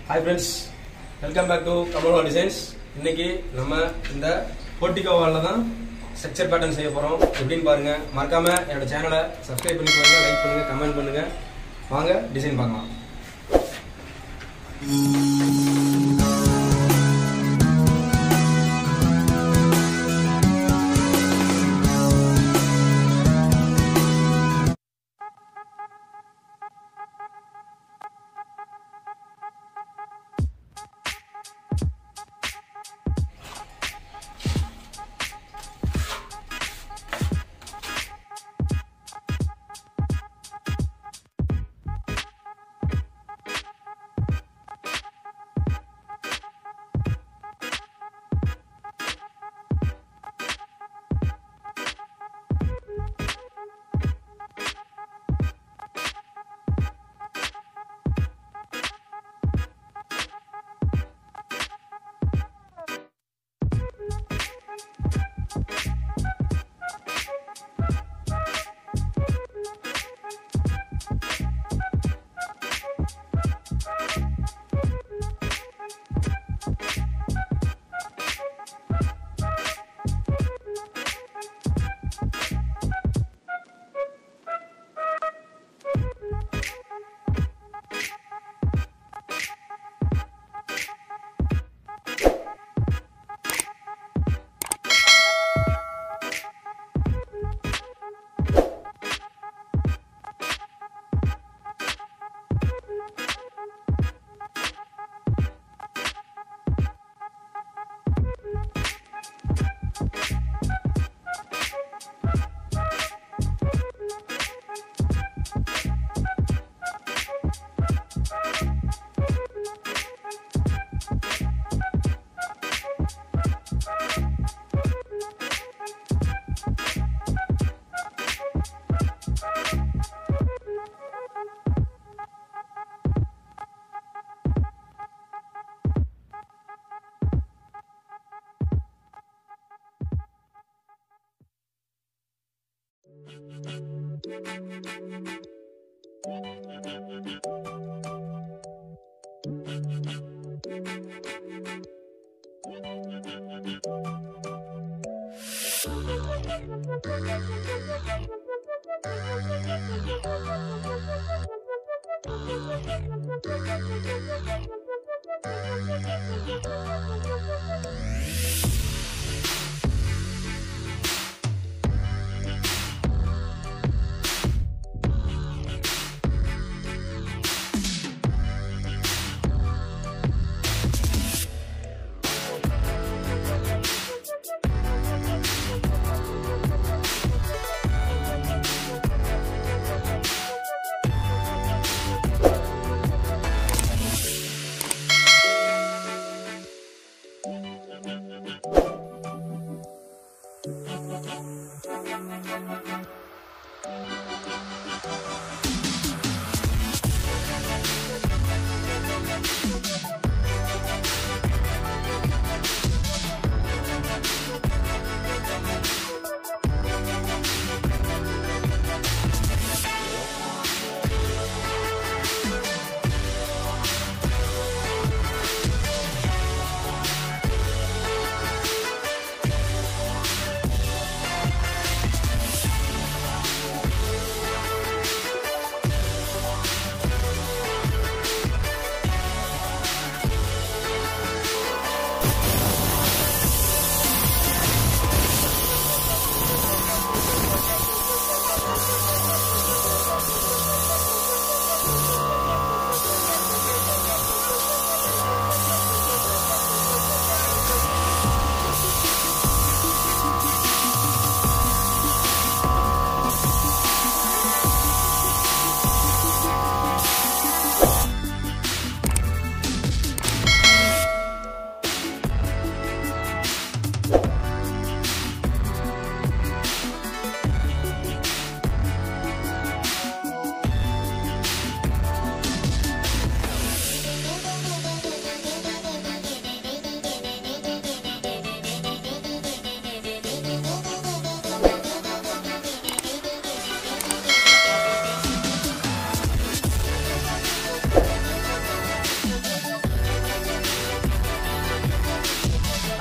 Hi friends, welcome back to Kamal Designs. இன்னைக்கு நம்ம இந்த portico wall தான் structure pattern செய்ய போறோம். எப்படின்னு பாருங்க. மறக்காம என்னோட சேனலை subscribe பண்ணி பாருங்க, லைக் பண்ணுங்க, கமெண்ட் பண்ணுங்க. வாங்க டிசைன் பார்க்கலாம்.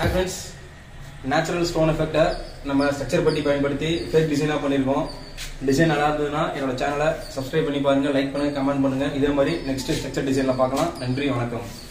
ஹாய் ஃப்ரெண்ட்ஸ், நேச்சுரல் ஸ்டோன் எஃபெக்டை நம்ம ஸ்ட்ரக்சர் பட்டி பயன்படுத்தி ஃபேக் டிசைனாக பண்ணியிருக்கோம். டிசைன் நல்லா இருந்ததுன்னா என்னோட சேனலை சப்ஸ்கிரைப் பண்ணி பாருங்கள், லைக் பண்ணுங்கள், கமெண்ட் பண்ணுங்கள். இதே மாதிரி நெக்ஸ்ட் ஸ்ட்ரக்சர் டிசைனில் பார்க்கலாம். நன்றி, வணக்கம்.